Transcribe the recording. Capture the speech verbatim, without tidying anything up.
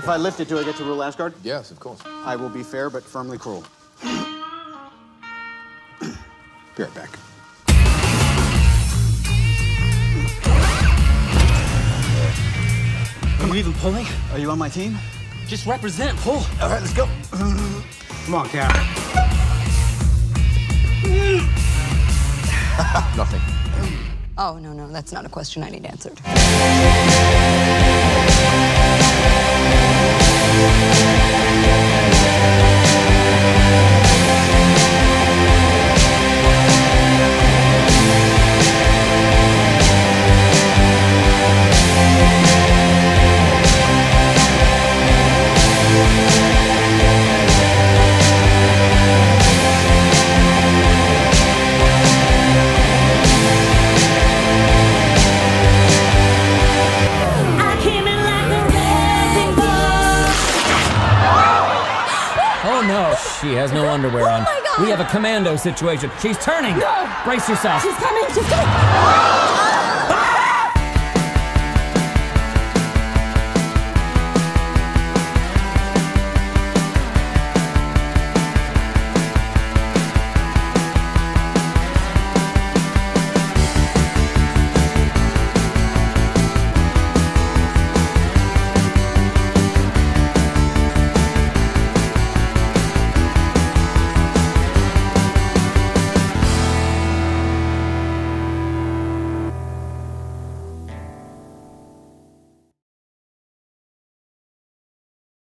If I lift it, do I get to rule Asgard? Yes, of course. I will be fair, but firmly cruel. Be right back. Are you even pulling? Are you on my team? Just represent, pull. All right, let's go. Come on, Cap. Nothing. Oh, no, no, that's not a question I need answered. Oh no, she has no underwear on. Oh my God. We have a commando situation. She's turning. No. Brace yourself. She's coming, she's coming.